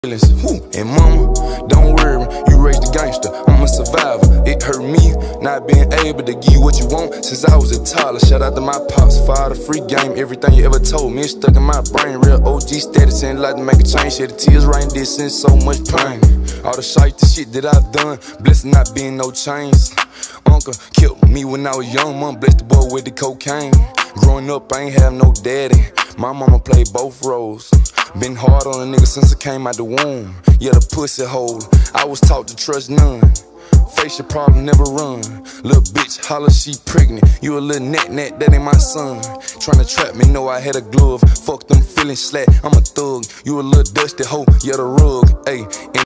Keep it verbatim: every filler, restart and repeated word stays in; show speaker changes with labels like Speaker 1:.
Speaker 1: Woo. And mama, don't worry, you raised a gangster, I'm a survivor. It hurt me not being able to give you what you want since I was a toddler. Shout out to my pops, father, free game, everything you ever told me, it's stuck in my brain. Real O G status, ain't like to make a change. Shed the tears right in this and so much pain. All the shite, the shit that I've done, blessed not being no chains. Uncle killed me when I was young, mom blessed the boy with the cocaine. Growing up, I ain't have no daddy, my mama played both roles. Been hard on a nigga since I came out the womb. Yeah, the pussy hole, I was taught to trust none. Face your problem, never run. Little bitch, holler, she pregnant. You a little net net, that ain't my son. Tryna trap me, know I had a glove. Fuck them feelings slack, I'm a thug. You a little dusty hoe, yeah, the rug. Ayy.